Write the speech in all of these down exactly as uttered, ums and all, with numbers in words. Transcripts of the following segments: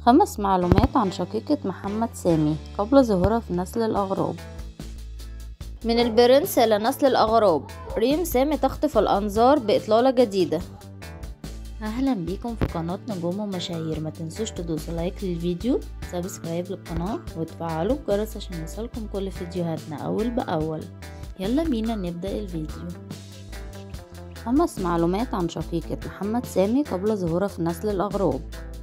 خمس معلومات عن شقيقة محمد سامي قبل ظهورها في نسل الأغراب. من البرنس إلى نسل الأغراب، ريم سامي تخطف الأنظار بإطلالة جديدة. أهلا بيكم في قناة نجوم ومشاهير. ما تنسوش تدوسوا لايك للفيديو، سبسكرايب للقناة وتفعلوا الجرس عشان يوصلكم كل فيديوهاتنا أول بأول. يلا بينا نبدأ الفيديو. خمس معلومات عن شقيقة محمد سامي قبل ظهورها في نسل الأغراب.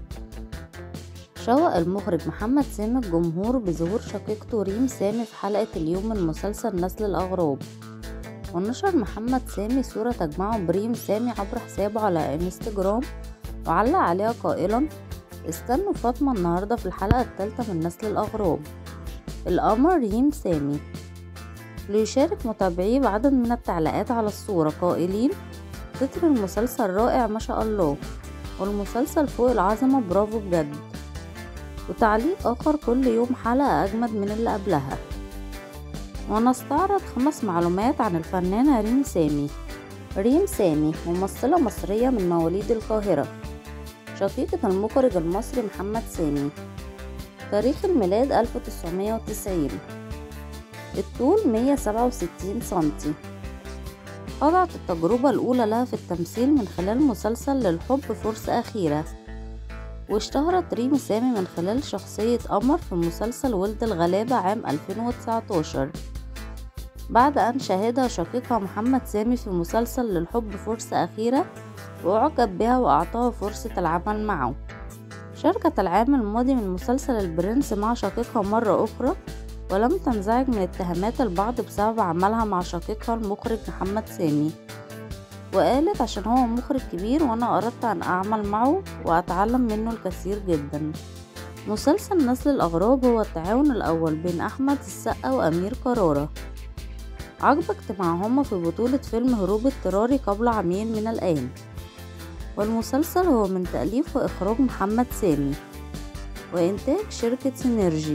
شوق المخرج محمد سامي الجمهور بظهور شقيقته ريم سامي في حلقة اليوم من مسلسل نسل الأغراب، ونشر محمد سامي صورة تجمعه بريم سامي عبر حسابه على انستجرام، وعلق عليها قائلا: استنوا فاطمة النهاردة في الحلقة الثالثة من نسل الأغراب، القمر ريم سامي. ليشارك متابعيه بعدد من التعليقات على الصورة قائلين: تتر المسلسل رائع ما شاء الله، والمسلسل فوق العظمة برافو بجد. وتعليق آخر: كل يوم حلقة أجمد من اللي قبلها. ونستعرض خمس معلومات عن الفنانة ريم سامي. ريم سامي ممثلة مصرية من مواليد القاهرة، شقيقة المخرج المصري محمد سامي. تاريخ الميلاد ألف وتسعمية وتسعين. الطول مية وسبعة وستين سنتي. خضعت التجربة الأولى لها في التمثيل من خلال مسلسل للحب فرصة أخيرة، واشتهرت ريم سامي من خلال شخصية قمر في مسلسل ولد الغلابة عام ألفين وتسعتاشر، بعد أن شاهدها شقيقها محمد سامي في مسلسل للحب فرصة أخيرة وأعجب بها وأعطاها فرصة العمل معه. شاركت العام الماضي من مسلسل البرنس مع شقيقها مرة أخرى، ولم تنزعج من اتهامات البعض بسبب عملها مع شقيقها المخرج محمد سامي، وقالت: عشان هو مخرج كبير وانا اردت ان اعمل معه واتعلم منه الكثير جدا. مسلسل نسل الاغراب هو التعاون الاول بين احمد السقا وامير كرارة، عقب اجتماعهما في بطولة فيلم هروب اضطراري قبل عامين من الان. والمسلسل هو من تأليف واخراج محمد سامي وانتاج شركة سينرجي،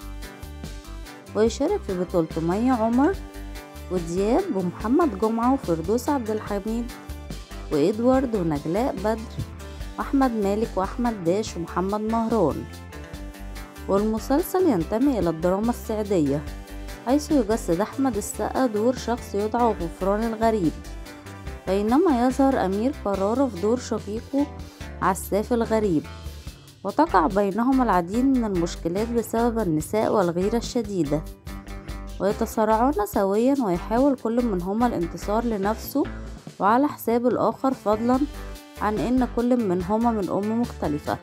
ويشارك في بطولته مي عمر ودياب ومحمد جمعة وفردوس عبد الحميد وإدوارد ونجلاء بدر وأحمد مالك وأحمد داش ومحمد مهران. والمسلسل ينتمي إلى الدراما السعودية، حيث يجسد أحمد السقا دور شخص يدعى غفران الغريب، بينما يظهر أمير كرارة في دور شقيقه عساف الغريب، وتقع بينهما العديد من المشكلات بسبب النساء والغيرة الشديدة، ويتصارعون سويا، ويحاول كل منهما الانتصار لنفسه وعلى حساب الآخر، فضلا عن ان كل منهما من أم مختلفة.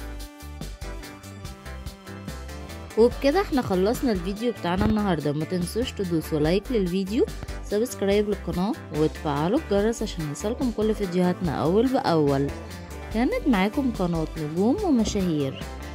وبكده احنا خلصنا الفيديو بتاعنا النهاردة. ما تنسوش تدوسوا لايك للفيديو، سبسكرايب للقناة وتفعلوا الجرس عشان يوصلكم كل فيديوهاتنا أول بأول. كانت معاكم قناة نجوم ومشاهير.